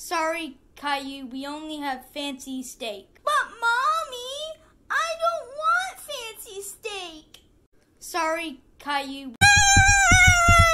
Sorry, Caillou, we only have fancy steak. But Mommy, I don't want fancy steak. Sorry, Caillou.